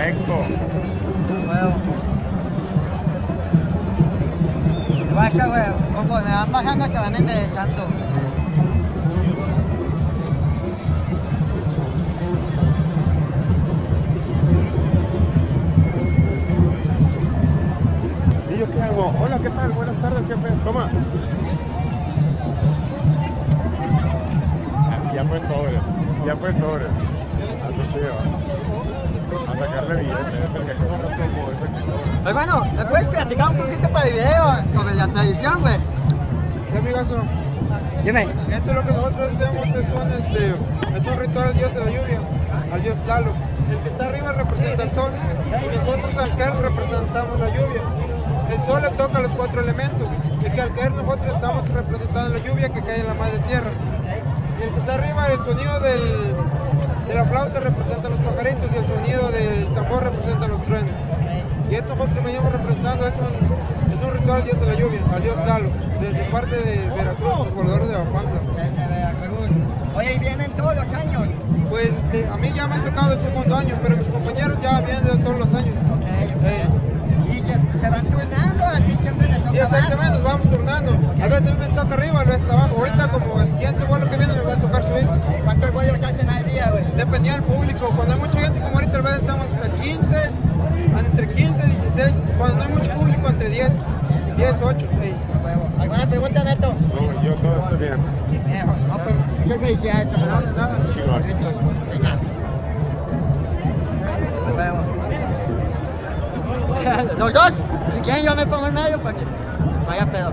expo. Huevo. Y vaya, güey, conforme van bajando se van enderezando. ¿Y yo qué hago? Hola, ¿qué tal? Buenas tardes, jefe. Toma. Ya fue sobre, ya fue sobre. A sacarle billetes, es el que cobra como es el que cobra. Pues bueno, ¿me puedes platicar un poquito para el video sobre la tradición, güey? ¿Qué amigazo? Dime. Esto es lo que nosotros hacemos, es un, este, es un ritual al dios de la lluvia, al dios Tlaloc. El que está arriba representa el sol y nosotros al caer representamos la lluvia. El sol le toca los cuatro elementos y que al caer nosotros estamos representando la lluvia que cae en la madre tierra. Y el que está arriba, el sonido del, de la flauta representa a los pajaritos y el sonido del tambor representa a los truenos. Y esto nosotros venimos representando, es un, es un ritual al dios de la lluvia, al dios Tlaloc, desde parte de Veracruz, los voladores de Papantla. Desde Veracruz. Oye, ¿y vienen todos los años? Pues este, a mí ya me ha tocado el segundo año, pero mis compañeros ya vienen de todos los años. Okay, okay. Eh, ¿Y se, se van turnando? ¿A ti siempre te toca? Sí, exactamente, nos vamos turnando. Okay. A veces a mí me toca arriba, a veces abajo. Ahorita como el siguiente vuelo que viene me va a tocar subir. Okay. ¿Cuántos vuelos hacen al día, güey? Dependía del público. Cuando hay mucha gente como ahorita, a veces hacemos hasta quince, entre quince y dieciséis. Cuando no hay mucho público, entre diez, diez, ocho. Hey. ¿Alguna pregunta, Neto? No, yo todo estoy bien. Eh, no, pues, ¿qué felicidades, eso? No, de nada. Chingón. Venga. Los dos, si quieren yo me pongo en medio para que vaya pedo.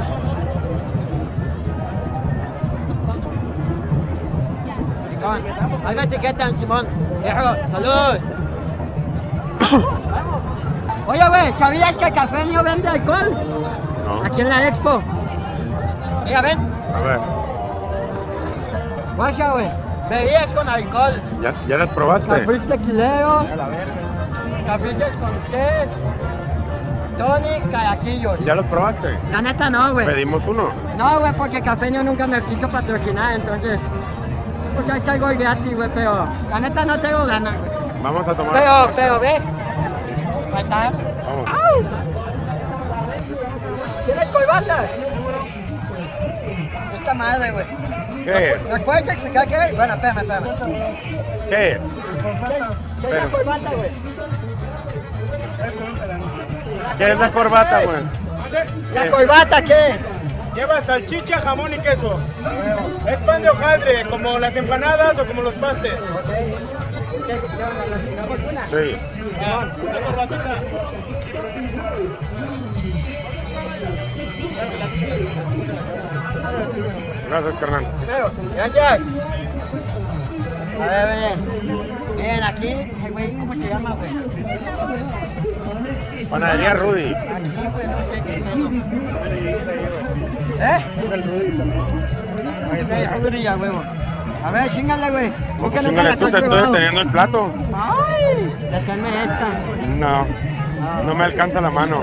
Simón, ahí me etiquetan, Simón. Viejo, salud. Oye, güey, ¿sabías que Cafeño vende alcohol? No. Aquí en la expo. Mira, ven. A ver. Guacha, güey. Bebidas con alcohol. ¿Ya, ya las probaste? Cafés tequileros. Cafés con té. Tony, caraquillos. ¿Ya los probaste? La neta no, güey. ¿Pedimos uno? No, güey, porque Cafeño nunca me quiso patrocinar, entonces... Pues ahí traigo gratis, güey, pero... La neta no tengo ganas, güey. Vamos a tomar. Pero, pero, ve. Ahí está. Vamos. ¡Au! ¿Tienes colbatas? Esta madre, güey. ¿Qué es? ¿Nos puedes explicar qué es? Bueno, espérame, espérame. ¿Qué es? ¿Qué, qué es la corbata, güey? ¿Qué es la corbata, güey? ¿La corbata qué es? Lleva salchicha, jamón y queso. Es pan de hojaldre, como las empanadas o como los pastes. Sí. Gracias, carnal. Gracias. A ver, ven. Miren, aquí, el güey, ¿cómo se llama, güey? Panadería Rudy. Aquí, güey, no sé qué pedo. ¿Eh? Es el Rudy también. Ok, Rudy ya, huevo. A ver, chingale, güey. ¿Por qué no me Chingale, la tú te estás estoy probando? deteniendo el plato. Ay, deténme esta. No, no me alcanza la mano.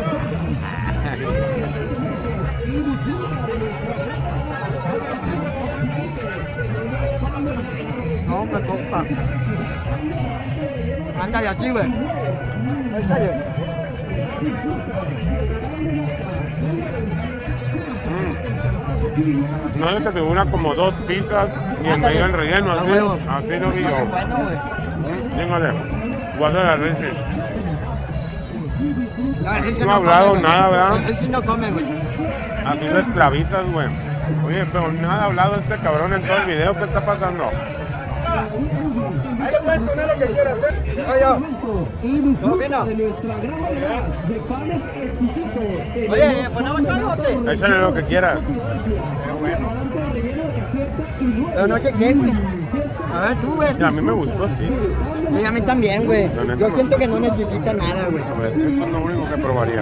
No me compa. Ándale aquí, güey. En serio. Mm. No es que te dura como dos pizzas y en medio el relleno, así, así lo vi yo. Bueno, güey. Dígale, guarda la leche. No, el Richie No ha hablado come, nada, güey. ¿verdad? El Richie no come, güey. Así lo esclavizas, güey. Oye, pero nada ha hablado este cabrón en todo el video. ¿Qué está pasando? Ahí le puedes poner lo que quieras hacer. Soy yo. ¿Cómo vino? Oye, ¿ponemos algo o qué? Échale lo que quieras. Pero no sé qué, güey. A ver, tú, güey. Y a mí me gustó, sí. Y a mí también, güey. La neta Yo no. siento que no necesita nada, güey. A ver, esto es lo único que probaría.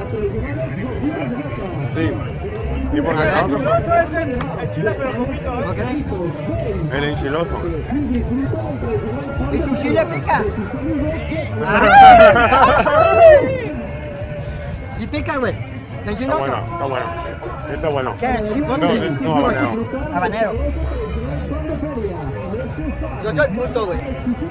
Sí. ¿Y por qué no? Enchiloso este es el chile, pero poquito. ¿Ok? El enchiloso. ¿Y tu chile pica? ¿Y pica, güey? ¿El Está enchiloso? bueno, está bueno. Está bueno. ¿Qué? ¿Chipotle? No, no, habanero. Habanero. Yo soy puto, güey.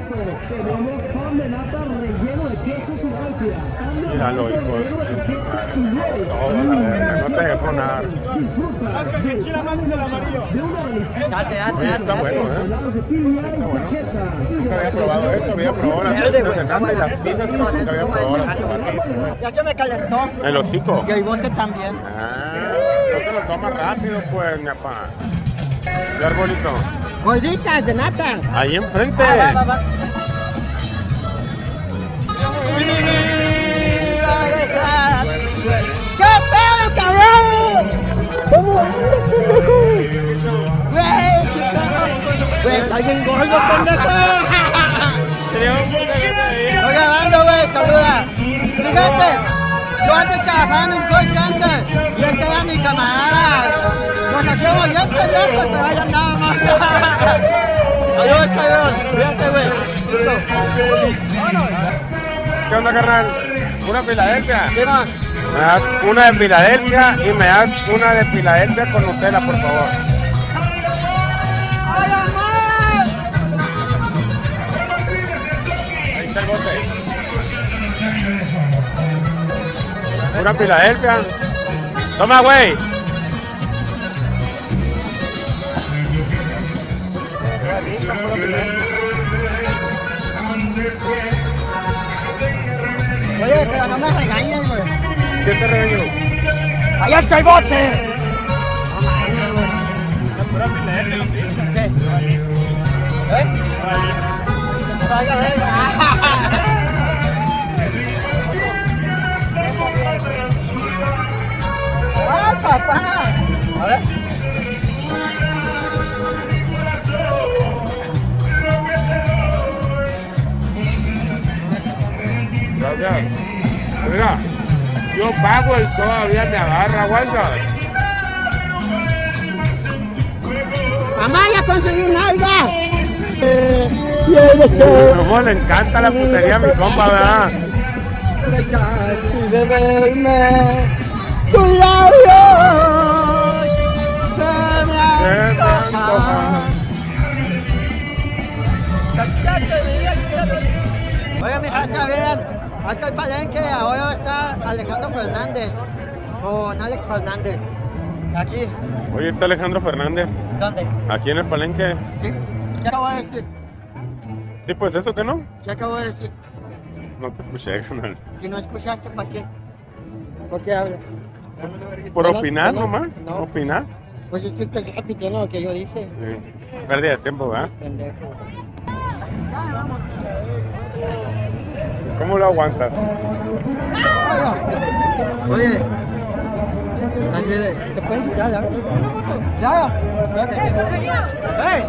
Míralo, hijo. Todo, la verga, no te dejo nada. Más que el chile más es el amarillo. Date, date, Oye, date. está bueno, ¿eh? Está bueno. Nunca había probado eso, había probado las pizzas de nata y las pizzas, pero nunca había probado las tomates. Ya se me calentó. El hocico. Y el bote también. Ah, no te lo tomas rápido, pues, mi papá. ¿Qué arbolito? Gorditas de nata. Ahí enfrente. Ah, va, va, va. ¿Qué pedo, cabrón? ¿Cómo andas, pendejo? Güey, güey, está bien gordo, pendejo. Estoy grabando, güey, saluda. Fíjate, yo antes trabajaba en un call center y este era mi camarada. Nos hacíamos bien pendejos, pero ahí andábamos. Saludos, cabrón. Fíjate, güey. ¿Qué onda, carnal? ¿Una Filadelfia? ¿Qué más? Me das una de Filadelfia y me das una de Filadelfia con Nutella, por favor. Ahí está el bote. Una Filadelfia. Toma, güey. Oye, pero no me regañes, güey. ¿Qué te regañó? ¡Allá está el bote! ¿Qué? ¿Eh? Vaya, venga. ¡Ay, papá! A ver. Gracias. Mira, yo pago y todavía me agarra, guarda. ¡Mamá, ya conseguí un alga! Cómo le encanta la putería a mi compa, ¿verdad? De verme tus labios se me antojan. Oye, mi raza, vean, hasta el palenque, ahora está Alejandro Fernández, con Alex Fernández, aquí. Oye, está Alejandro Fernández. ¿Dónde? Aquí en el palenque. Sí. ¿Qué acabo de decir? Sí, pues eso que no. ¿Qué acabo de decir? No te escuché, canal. Si no escuchaste, ¿para qué? ¿Por qué hablas? ¿Por ¿No? opinar ¿No? nomás? No. ¿Opinar? Pues es que estás repitiendo lo que yo dije. Sí. Pérdida de tiempo, ¿verdad? Pendejo. ¿Cómo lo aguantas? Oye, Ángel, ¿se pueden quitar ya? Ya, creo que sí. ¡Ey!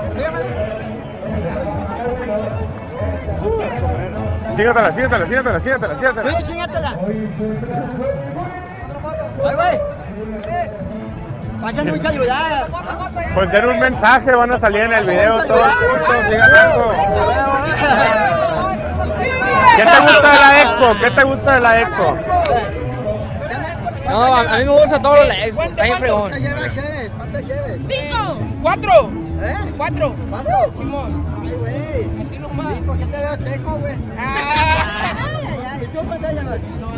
Sígatela, sígatela, sígatela, sígatela, sígatela. Sí, sígatela. ¡Ay, güey! Pasen un celular. Pues den un mensaje, van a salir en el video todos juntos, digan algo. ¿Qué te gusta de la expo? ¿Qué te gusta de la expo? No, a mí me gusta todo lo de la expo, está bien fregón. ¿Cuántas lleves, Cheves? ¿Cuántas lleves? Cinco. ¡Cuatro! ¿Eh? ¡Cuatro! ¿Cuánto? Simón. Ay, güey. Así nomás. Sí, ¿por qué te veo seco, güey? Ah. ¿Y tú cuántas llevas?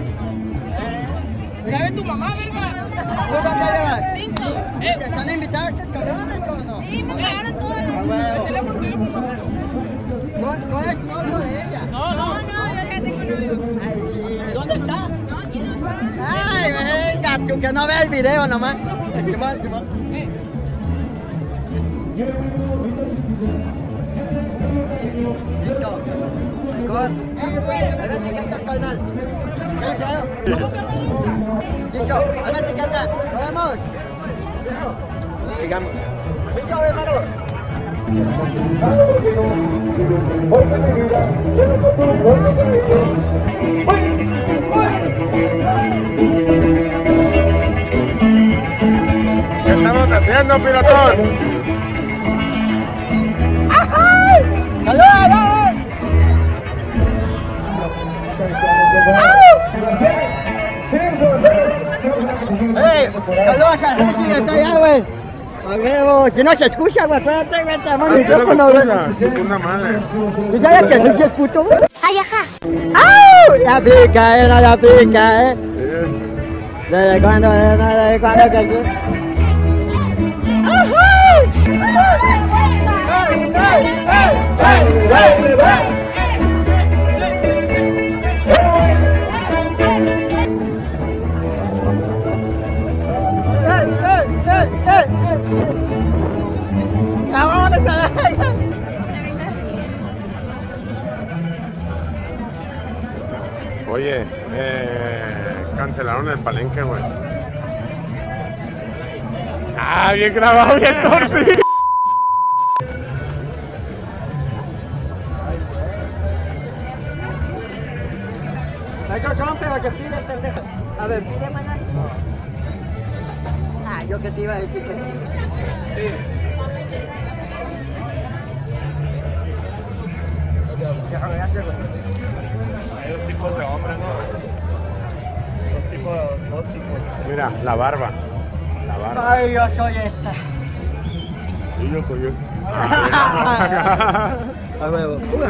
¿Ya ves tu mamá, verga? ¿Tú cuántas llevas? Cinco. ¿Te están invitados estos cabrones o no? Sí, me pagaron todo. Ah, huevo. Teléfono, teléfono. ¿Tú, tú eres novio de ella? No, no, no, yo ya tengo novio. Ay, ¿y dónde está? No, aquí no. Ay, venga, tú que no veas el video nomás. Simón, Simón. Listo. Alcohol. Ahí me etiquetas, carnal. Chicho, ahí me etiquetas. Nos vemos. Listo. Sigamos. Chicho, hermano. ¿Qué estamos haciendo, pilotón? ¡Saludos! ¡Ey! ¡Saludos a Jesús que está allá, güey! A huevo, si no se escucha, güey, espérate, güey, te amo el Ah, ¿qué no se micrófono, güey. escucha? Su puta madre. ¿Tú sabes que no se escucha, güey? ¡Ay, ajá! ¡Au! La pica, eh, no la pica, eh. ¿Desde cuándo, desde, desde cuándo que sí? ¡Ajú! ¡Ey, ey, ey, ey, ey, ey! Oye, eh, cancelaron el palenque, güey. Ah, bien grabado, bien torcido. Esos son, pero que pide, pendejo. A ver, pide mañana. Ah, yo que te iba a decir que sí. Sí. Déjame hacer, güey. Hay dos tipos de hombres, ¿no? Dos tipos, dos tipos. Mira, la barba. La barba. Ay, yo soy esta. Y yo soy esta. A huevo. Fuga.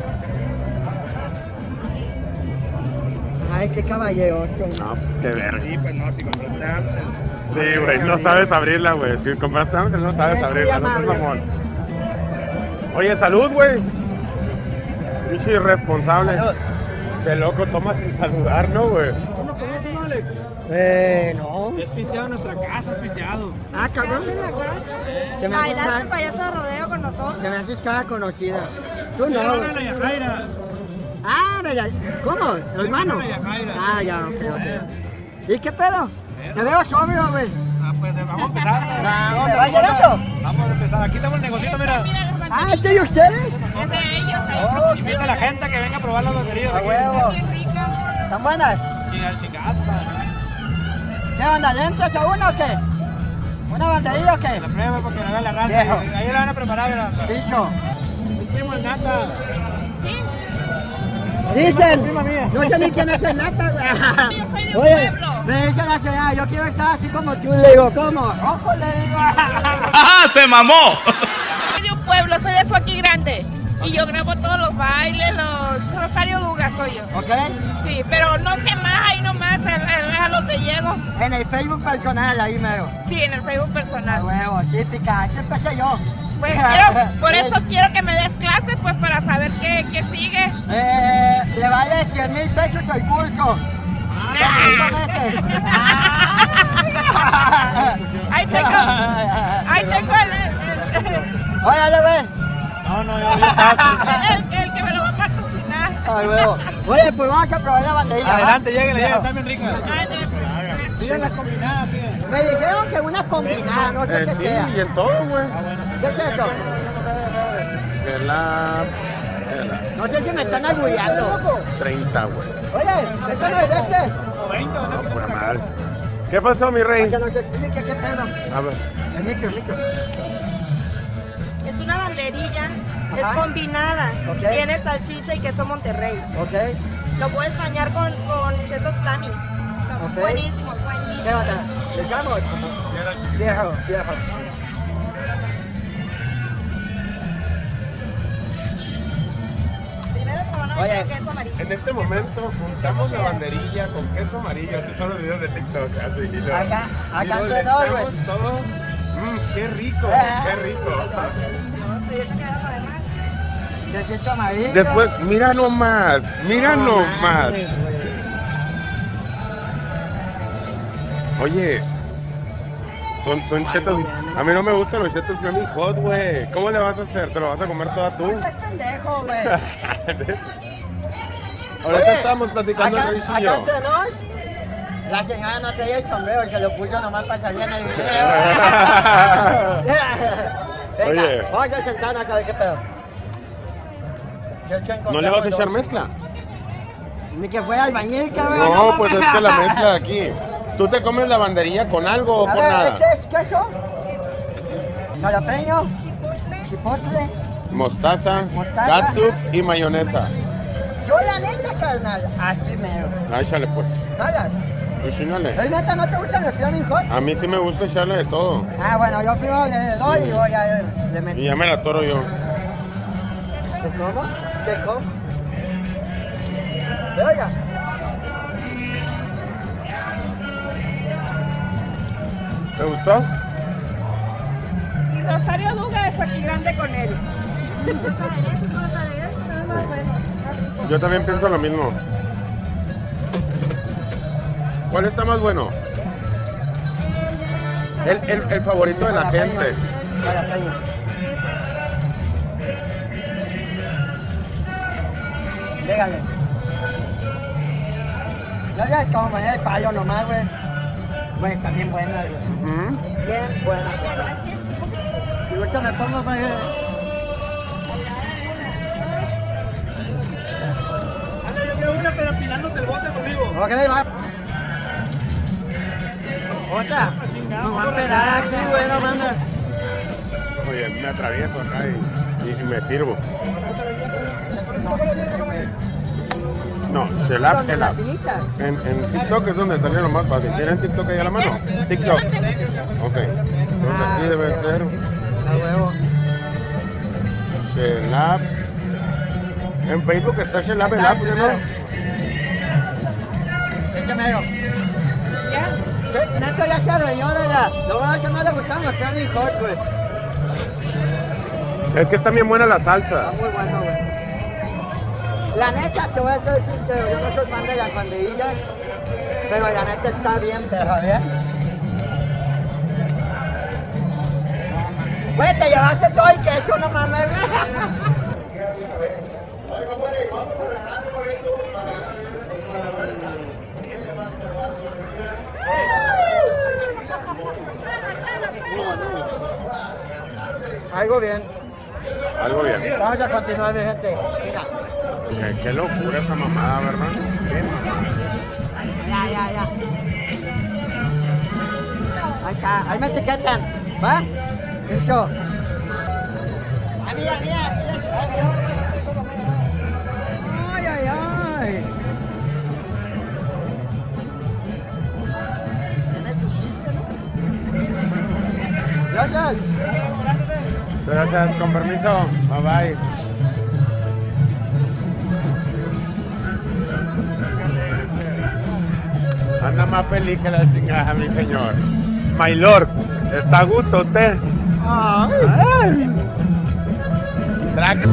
Ay, qué caballeroso. No, pues qué verga. Sí, pues no, si compraste antes. Sí, güey, no sabes abrirla, güey. Si compraste antes, no sabes Es abrirla. No muy seas mamón. Oye, salud, güey. Pinche irresponsable. Qué loco, toma sin saludar, ¿no, güey? ¿Cómo conoces, Alex? Eh, no. Es pisteado en nuestra casa, es pisteado. Ah, cabrón. en la casa? Se me hace ¿Bailaste cara- payaso de rodeo con nosotros? se me haces cara conocida. Tú no, Hola, güey. la Yajaira. Ah, ¿verdad? ¿Cómo? ¿Los manos? Hola, Yajaira. Ah, ya, ok, ok. ¿Y qué pedo? Te veo sobrio, güey. Ah, pues vamos a empezar. Ah, ¿me va llegando? Vamos a empezar. Aquí estamos el negocito, mira. Ah, ¿este de ustedes? Es de ellos. Oh, Invita a la gente que venga a probar las baterías. a aquí. huevo. Rica. ¿Están buenas? Sí, al chicazo. ¿Qué onda? ¿Le entras a uno o qué? ¿Una banderilla o qué? La prueba porque no vea la raza. Viejo. Ahí la van a preparar, mira. Bicho. Es primo el nata. Dicen, prima mía. no sé ni quién es el nata, güey. Yo soy de un Oye, pueblo. me dicen la ciudad, yo quiero estar así como tú, le digo, ¿cómo? Ojo, le digo. ¡Ajá! ¡Se mamó! Soy de un pueblo, soy de Suaki Grande. Y yo grabo todos los bailes, los Rosario Dugas soy yo. ¿Ok? Sí, pero no sé más, ahí nomás, a, a, a los de llego. En el Facebook personal, ahí mero. Sí, en el Facebook A personal. huevo, típica, así empecé yo. Pues quiero, por eso quiero que me des clases, pues para saber qué, qué sigue. Eh, le vale cien mil pesos el curso. ¿Cinco meses? Ahí tengo, ahí tengo el, el, Órale, güey. No, no, yo yo paso. el, el que me lo va a patrocinar. Ay, huevo. Oye, pues vamos a probar la banderilla. Adelante, ¿va? lleguen, lleguen, Viejo. están bien ricas. Ay, no, Piden las combinadas, piden. Me dijeron que una combinada, no sé Eh, qué sí, sea. y en todo, güey. ¿Qué es eso? De la... de la No sé si me están agullando. treinta, güey. Oye, ¿esto no es de este? No, pura madre. ¿Qué pasó, mi rey? Que nos explique qué pedo. A ver. El micro, el micro. Es una banderilla, Ajá. es combinada. Ok. Tiene salchicha y queso Monterrey. Ok. Lo puedes bañar con, con chetos Tani. Ok. Buenísimo, buenísimo. ¿Qué onda? ¿Le echamos? Viejo, viejo. Primero probamos Oye. el queso amarillo. En este momento juntamos la banderilla con queso amarillo. Estos son los videos de TikTok. Así, y luego- Acá, acá y luego entre le nos, echamos güey. todo. Mmm, qué rico, Eh. qué rico. Sí, yo te quedas además. Te siento amarillo. Después, mira nomás, mira No nomás. mames, güey. Oye, son, son chetos. A mí no me gustan los chetos Flaming Hot, güey. ¿Cómo le vas a hacer? ¿Te lo vas a comer toda tú? Estás pendejo, güey. Ahorita Oye, estamos platicando acá, Luis y acá yo. entre nos, la señora no traía el sombrero, se lo puso nomás para salir en el video. Venga, Oye. vamos a sentarnos a ver qué pedo. Si es que ¿No le vas a encontramos echar dos. mezcla? Ni que fuera albañil, cabrón. No, pues es que la mezcla de aquí. ¿Tú te comes la banderilla con algo o A con ver, nada? ¿este es queso? Jalapeño, chipotle. Mostaza, Mostaza. catsup y mayonesa. Yo la neta, carnal, así mero. Ah, échale pues. ¿Jalas? Pues chingale. ¿Es neta no te gustan los Flaming Hot? A mí sí me gusta echarle de todo. Ah, bueno, yo primero le doy y voy a le meto. Y ya me la atoro yo. ¿Qué como? ¿Qué como? Oiga. ¿Te gustó? Y Rosario Duga es aquí grande con él. Yo también pienso lo mismo. ¿Cuál está más bueno? El, el, el favorito de la gente. Dígale. No ya es como el payo nomás, güey. Güey, está bien buena, güey. Uh-huh. Bien buena. Si ahorita me pongo, güey. Anda, yo quiero una, pero empinándote el bote conmigo. Ok, va. Otra. No va a esperar aquí, güey, no mames. Oye, me atravieso acá y, y me sirvo. No, Shelap, Shelap. En, en TikTok es donde salió lo más fácil. ¿Tienen TikTok ahí a la mano? TikTok. Ok. Entonces aquí debe ser. A huevo. Shelap. En Facebook está Shelap, el app, ¿no? Este mero. Neto ya se adueñó de la. Lo bueno es que no le gustaban los Flaming Hot, güey. Es que está bien buena la salsa. Está muy bueno, güey. La neta, te voy a ser sincero, yo no soy fan de las banderillas, pero la neta está bien, pero ¿eh? Güey, te llevaste todo el queso, no mames. Algo bien. Algo bien. Vamos a continuar, mi gente. Mira. Qué, qué locura esa mamada, ¿verdad? Qué mamada. Ya, ya, ya. Ahí está, ahí me etiquetan, ¿va? Eso. Ah, mira, mira, mira. Ay, ay, ay. Tienes tu chiste, ¿no? Gracias. Gracias, con permiso. Bye bye. Anda más feliz que la chingada, mi señor. My Lord, ¿está a gusto usted? Ay. Ay. Track.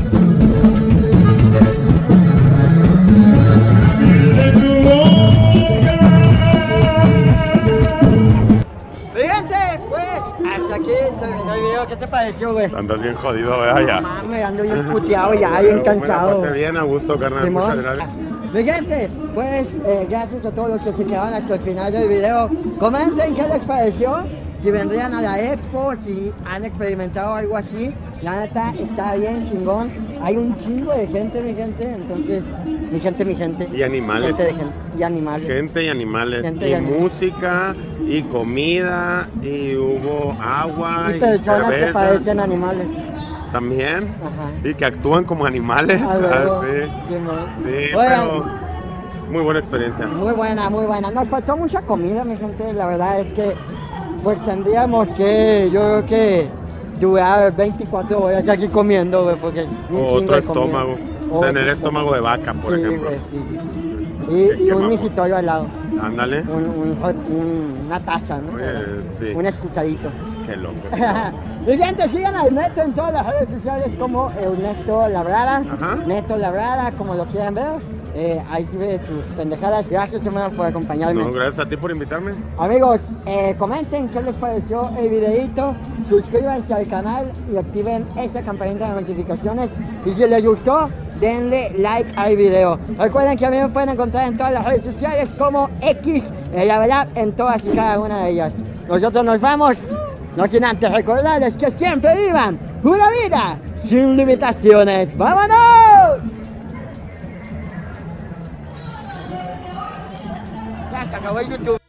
Fíjate, pues, hasta aquí terminó el video. ¿Qué te pareció, güey? Andas bien jodido, vea ya. No mames, ando bien puteado ya, bien cansado. Me la pasé bien a gusto, carnal. Simón. Muchas gracias. Mi gente, pues eh, gracias a todos los que se quedaron hasta el final del video. Comenten qué les pareció, si vendrían a la expo, si han experimentado algo así. La neta está bien chingón. Hay un chingo de gente, mi gente, entonces, mi gente, mi gente. Y animales. Gente de gente, y animales. Gente y animales. Gente y y animales. música, y comida, y hubo agua, Y y, personas cerveza. que parecen animales. También. Ajá. Y que actúan como animales. Ah, luego. Ah, sí. Simón. Sí, Oigan, pero muy buena experiencia. muy buena, muy buena. Nos faltó mucha comida, mi gente. La verdad es que pues tendríamos que, yo creo que durar veinticuatro horas aquí comiendo, güey, porque es un O chingo otro de comida. estómago. Otro Tener estómago de vaca, por Sí, ejemplo. güey, sí, sí, sí. Y, y un mijitorio al lado. Ándale. Un, un, un- una taza, ¿no? Oye, sí. Un excusadito. Qué loco. Y gente, sigan al Neto en todas las redes sociales como Ernesto Labrada. Ajá. Neto Labrada, como lo quieran ver. Eh, ahí sube sus pendejadas. Gracias, hermano, por acompañarme. No, gracias a ti por invitarme. Amigos, eh, comenten qué les pareció el videito, suscríbanse al canal y activen esa campanita de notificaciones. Y si les gustó, denle like al video. Recuerden que a mí me pueden encontrar en todas las redes sociales como X, eh, la verdad, en todas y cada una de ellas. Nosotros nos vamos, no sin antes recordarles que siempre vivan una vida sin limitaciones. ¡Vámonos! Ya se acabó el YouTube.